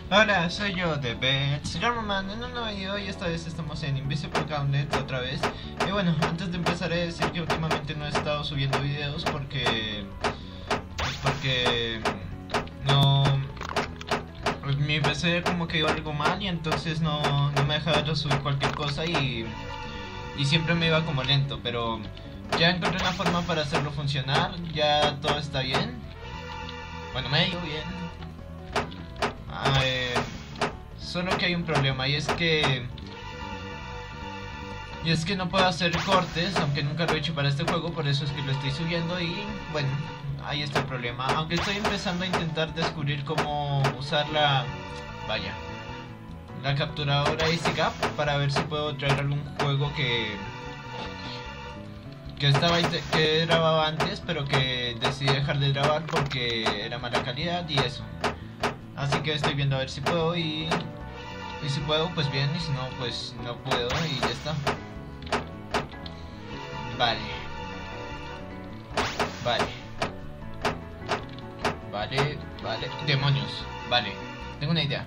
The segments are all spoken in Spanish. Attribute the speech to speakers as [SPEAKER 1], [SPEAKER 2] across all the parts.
[SPEAKER 1] Hola, soy yo de Bets Garman en un nuevo video y esta vez estamos en Invisible Gauntlet otra vez. Y bueno, antes de empezar he de decir que últimamente no he estado subiendo videos porque no, pues mi PC como que iba algo mal y entonces no me dejaba subir cualquier cosa y siempre me iba como lento, pero ya encontré una forma para hacerlo funcionar, ya todo está bien, bueno, medio bien. Solo que hay un problema y es que no puedo hacer cortes, aunque nunca lo he hecho para este juego, por eso es que lo estoy subiendo y bueno, ahí está el problema. Aunque estoy empezando a intentar descubrir cómo usar la capturadora EasyGap para ver si puedo traer algún juego que grababa antes, pero que decidí dejar de grabar porque era mala calidad y eso. Así que estoy viendo a ver si puedo y si puedo pues bien, y si no pues no puedo y ya está. Vale. Demonios. Vale. Tengo una idea.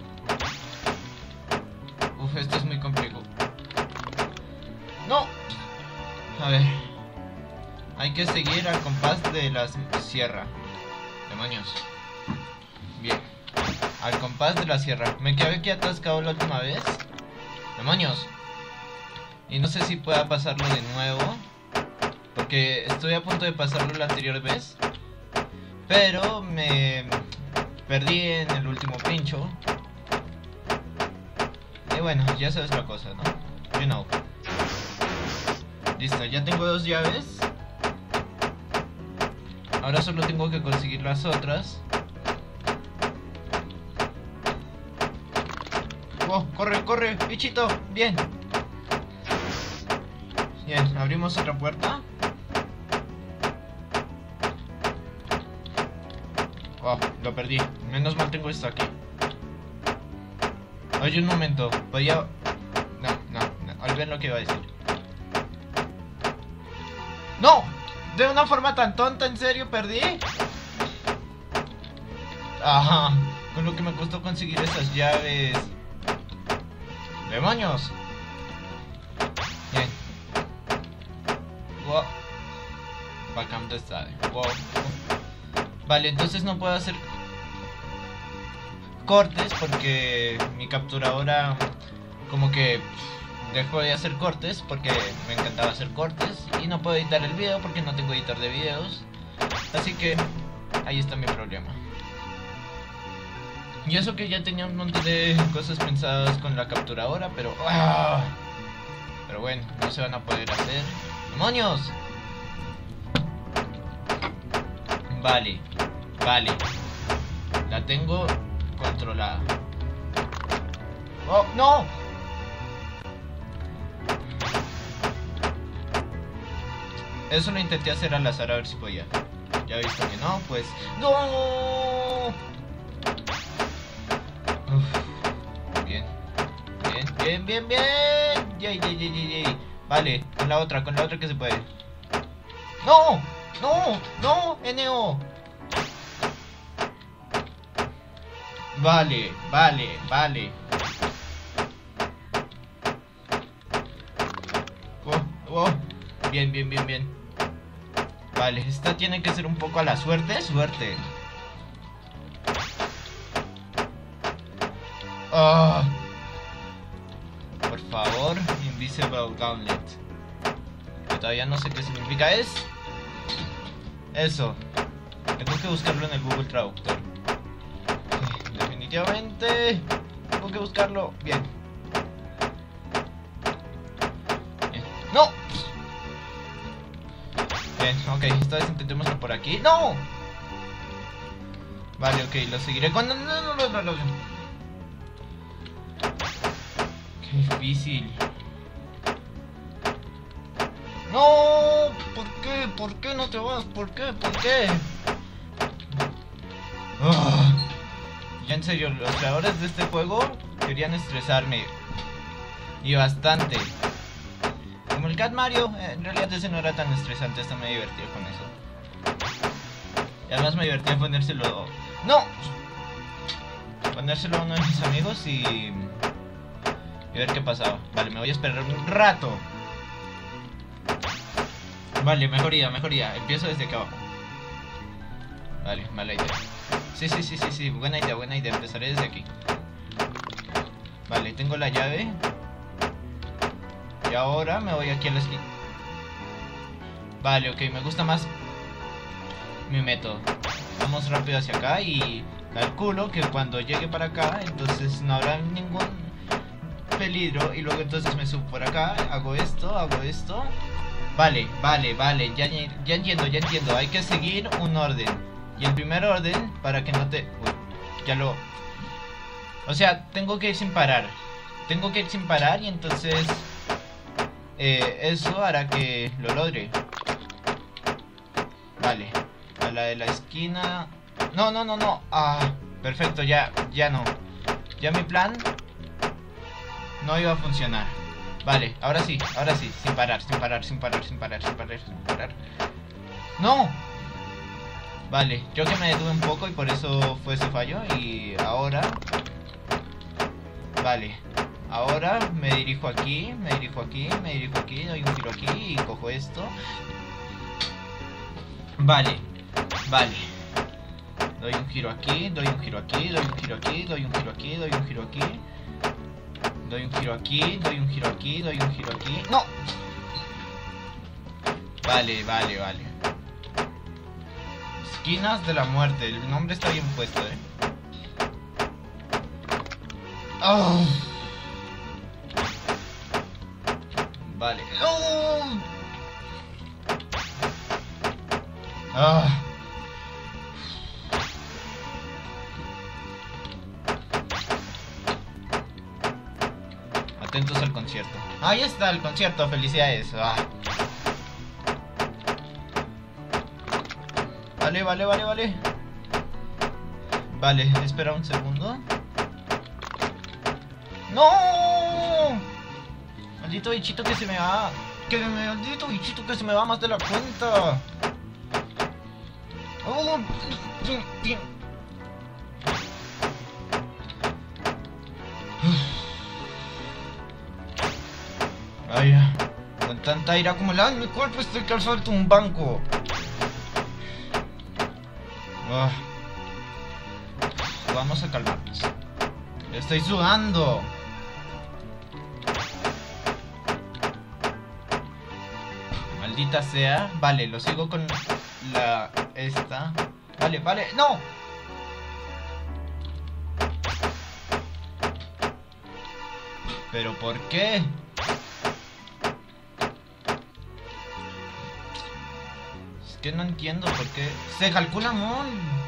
[SPEAKER 1] Uf, esto es muy complejo. ¡No! A ver. Hay que seguir al compás de la sierra. Demonios. Bien. Al compás de la sierra. Me quedé aquí atascado la última vez. ¡Demonios! Y no sé si pueda pasarlo de nuevo, porque estoy a punto de pasarlo la anterior vez, pero me perdí en el último pincho. Y bueno, ya sabes la cosa, ¿no? You know. Listo, ya tengo 2 llaves. Ahora solo tengo que conseguir las otras. Oh, corre, corre, bichito, bien. Bien, abrimos otra puerta. Oh, lo perdí. Menos mal tengo esto aquí. Oye, un momento. Voy a... No. Olviden lo que iba a decir. ¡No! De una forma tan tonta, ¿en serio perdí? Ajá. Con lo que me costó conseguir esas llaves. ¡Demonios! Bien. Wow. Bacam de estado. Wow. Vale, entonces no puedo hacer cortes porque mi capturadora como que dejó de hacer cortes, porque me encantaba hacer cortes, y no puedo editar el video porque no tengo editor de videos. Así que ahí está mi problema. Y eso que ya tenía un montón de cosas pensadas con la capturadora, pero bueno, no se van a poder hacer. ¡Demonios! Vale. La tengo controlada. ¡Oh, no! Eso lo intenté hacer al azar a ver si podía. Ya he visto que no, pues... ¡No! Uf. Bien. Yay. Vale, con la otra que se puede. ¡No! ¡NO! Vale. Oh. Bien. Vale, esta tiene que ser un poco a la suerte. Por favor, Invisible Gauntlet. Que todavía no sé qué significa eso. Tengo que buscarlo en el Google Traductor. Sí, definitivamente tengo que buscarlo. Bien. ¡No! Bien, ok, esta vez intentémoslo por aquí. ¡No! Vale, ok, lo seguiré con... No. Qué difícil. ¡No! ¿Por qué no te vas? ¿Por qué? Ya en serio, los creadores de este juego querían estresarme. Y bastante. Como el Cat Mario, en realidad ese no era tan estresante, hasta me divertí con eso. Y además me divertí en ponérselo... ¡No! ponérselo a uno de mis amigos y ver qué pasaba. Vale, me voy a esperar un rato. Vale, mejoría. Empiezo desde acá abajo. Vale, mala idea. Sí, buena idea. Empezaré desde aquí. Vale, tengo la llave. Y ahora me voy aquí a la esquina. Vale, ok, me gusta más mi método. Vamos rápido hacia acá y calculo que cuando llegue para acá, entonces no habrá ningún peligro. Y luego entonces me subo por acá, hago esto. Vale, ya entiendo. Hay que seguir un orden. Y el primer orden, para que no te... Uy, ya lo... O sea, tengo que ir sin parar. Y entonces... eso hará que lo logre. Vale. A la de la esquina... No. Ah, perfecto, ya no. Ya mi plan no iba a funcionar. Vale, ahora sí, sin parar. ¡No! Vale, yo que me detuve un poco y por eso fue ese fallo. Y ahora... Vale, ahora me dirijo aquí, doy un giro aquí y cojo esto. Vale. Doy un giro aquí, doy un giro aquí. ¡No! Vale. Esquinas de la muerte, el nombre está bien puesto, Oh. Vale. Oh. Atentos al concierto. Ahí está el concierto, felicidades. Vale. Vale, espera un segundo. ¡No! Maldito bichito que se me va. Maldito bichito que se me va más de la cuenta. Oh. Vaya, con tanta ira acumulada en mi cuerpo estoy que al salto un banco. Vamos a calmarnos. Estoy sudando. Maldita sea. Vale, lo sigo con la... esta. Vale, ¡no! ¿Pero por qué? Es que no entiendo por qué. Se calcula mal.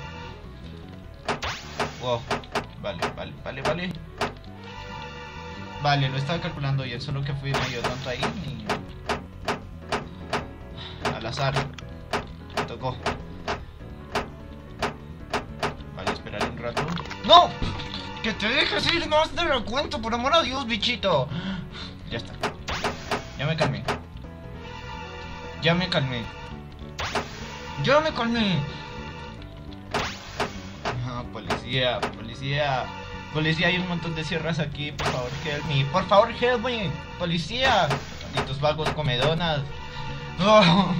[SPEAKER 1] Wow. Vale. Vale, lo estaba calculando bien, solo que fui medio tonto ahí y... al azar. Me tocó. Vale, esperar un rato. ¡No! ¡Que te dejes ir! ¡No te lo cuento! ¡Por amor a Dios, bichito! Ya está. Ya me calmé. Policía, hay un montón de sierras aquí, por favor, help me, policía, malditos vagos comedonas. Oh.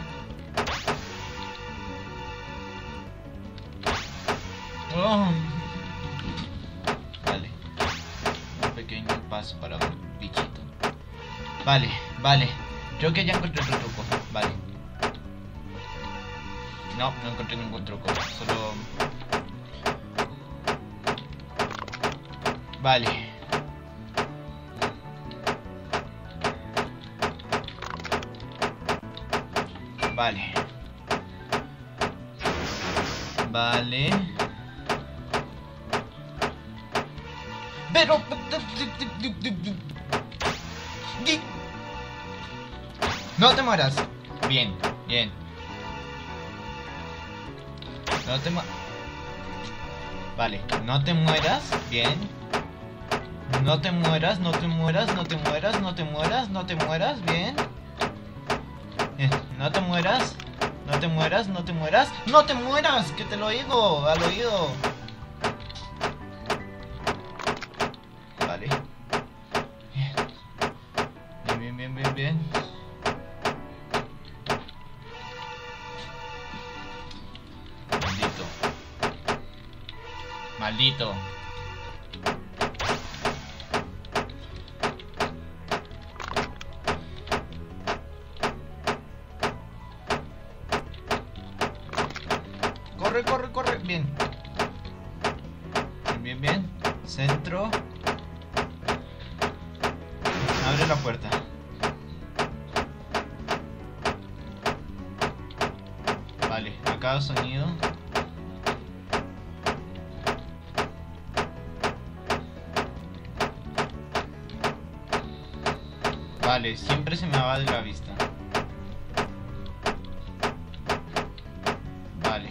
[SPEAKER 1] Vale, un pequeño paso para un bichito. Vale, creo que ya encontré otro truco. Vale. No encontré ningún truco, solo... Vale. Pero... No te mueras. Bien. No te mueras. Vale, no te mueras. Bien. No te mueras. Bien. No te mueras. Que te lo digo al oído. Maldito. Corre, corre, corre. Bien. Bien, bien. Centro. Abre la puerta. Vale, acá sonido. Vale, siempre se me va de la vista. Vale.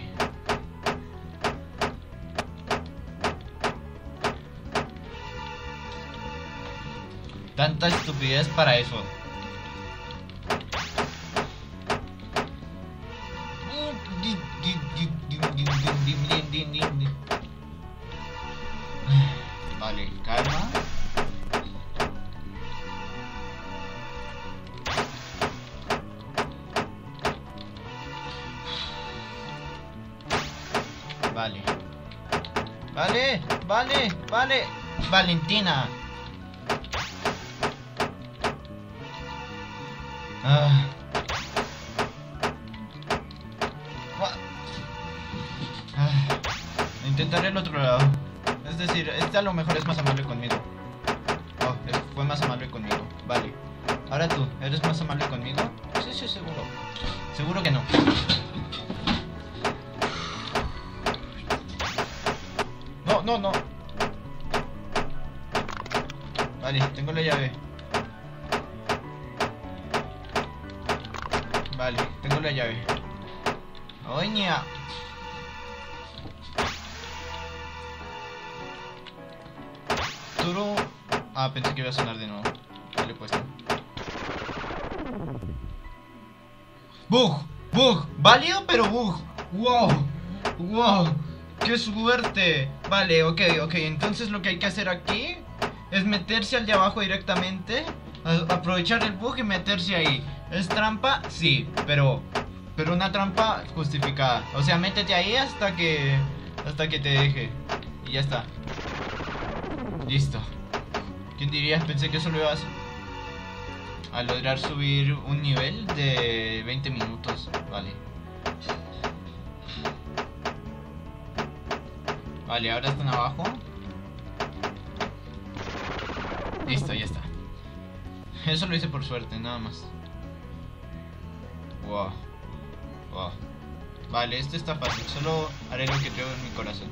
[SPEAKER 1] Tanta estupidez para eso. Vale, calma. Vale. Vale, vale, vale. Valentina. Ah. Intentaré el otro lado. Es decir, este a lo mejor es más amable conmigo. Oh, fue más amable conmigo. Vale. Ahora tú, ¿eres más amable conmigo? Sí, sí, seguro. Seguro que no. No, no, no. Vale, tengo la llave. Vale, tengo la llave. Oña. Turo. Ah, pensé que iba a sonar de nuevo. Vale, puesto. Bug, bug, válido pero bug. Wow, wow, qué suerte. Vale, ok, entonces lo que hay que hacer aquí es meterse al de abajo directamente, aprovechar el bug y meterse ahí. ¿Es trampa? Sí, pero una trampa justificada. O sea, métete ahí hasta que te deje. Y ya está. Listo. ¿Quién diría? Pensé que solo ibas a lograr subir un nivel de 20 minutos. Vale. Vale, ahora están abajo. Listo, ya está. Eso lo hice por suerte, nada más. Wow. Wow. Vale, esto está fácil. Solo haré lo que tengo en mi corazón.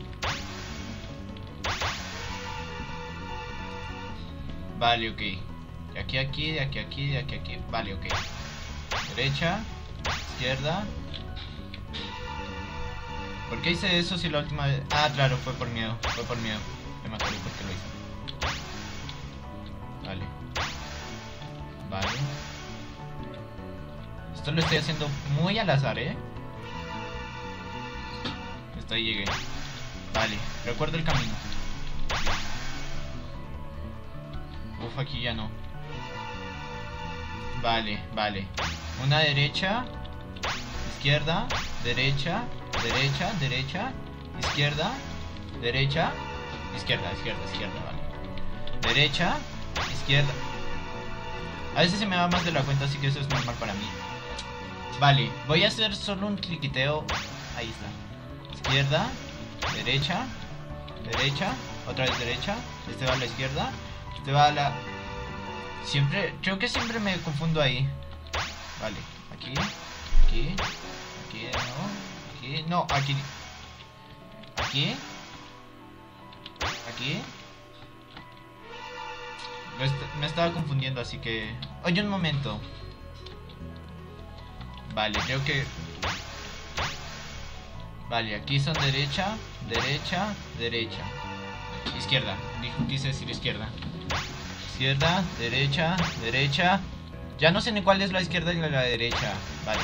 [SPEAKER 1] Vale, ok. De aquí a aquí, de aquí a aquí, de aquí a aquí. Vale, ok. Derecha, izquierda. ¿Por qué hice eso si la última vez? Ah, claro, fue por miedo. Fue por miedo. Me acuerdo por qué lo hice. Vale. Vale. Esto lo estoy haciendo muy al azar, ¿eh? Hasta ahí llegué. Vale, recuerdo el camino. Uf, aquí ya no. Vale, vale. Una derecha, izquierda, derecha, derecha, derecha, izquierda, derecha, izquierda, izquierda, izquierda, vale. Derecha, izquierda. A veces se me va más de la cuenta, así que eso es normal para mí. Vale, voy a hacer solo un cliqueteo. Ahí está. Izquierda, derecha, derecha, otra vez derecha. Este va a la izquierda. Este va a la... Siempre, creo que siempre me confundo ahí. Vale, aquí, aquí, aquí, no, aquí, no, aquí, aquí, aquí. Me estaba confundiendo, así que... Oye, un momento. Vale, creo que... Vale, aquí son derecha, derecha, derecha. Izquierda, quise decir izquierda. Izquierda, derecha, derecha. Ya no sé ni cuál es la izquierda y la derecha. Vale.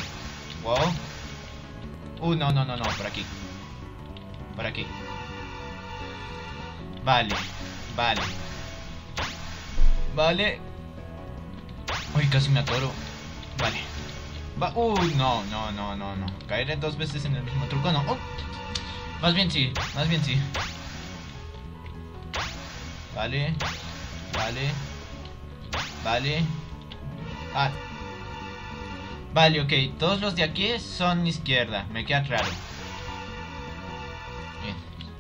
[SPEAKER 1] Wow. No, no, no, no, por aquí. Por aquí. Vale, vale. Vale. Uy, casi me atoro. Vale. Uy, no, no, no, no, no. Caer dos veces en el mismo truco, no. Más bien sí, más bien sí. Vale. Vale. Vale. Ah. Vale, ok. Todos los de aquí son izquierda. Me queda claro. Bien.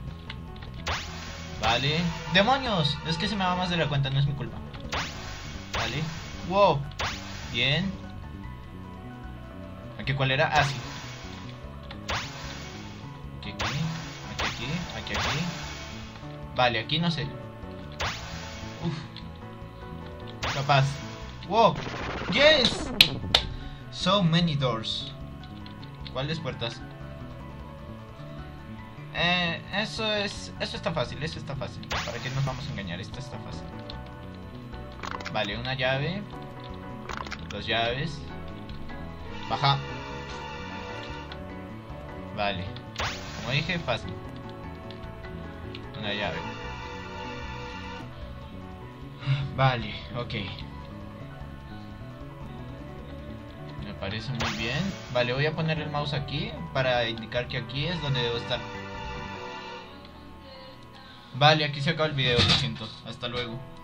[SPEAKER 1] Vale. ¡Demonios! Es que se me va más de la cuenta, no es mi culpa. Vale. ¡Wow! Bien. ¿Aquí cuál era? Ah, sí. Aquí, aquí. Aquí, aquí. Aquí, aquí. Vale, aquí no sé. Uf. Capaz. ¡Wow! ¡Yes! So many doors. ¿Cuáles puertas? Eso está fácil, eso está fácil. ¿Para qué nos vamos a engañar? Esto está fácil. Vale, una llave. 2 llaves. Baja. Vale. Como dije, fácil. Una llave. Vale, ok. Me parece muy bien. Vale, voy a poner el mouse aquí para indicar que aquí es donde debo estar. Vale, aquí se acaba el video, lo siento. Hasta luego.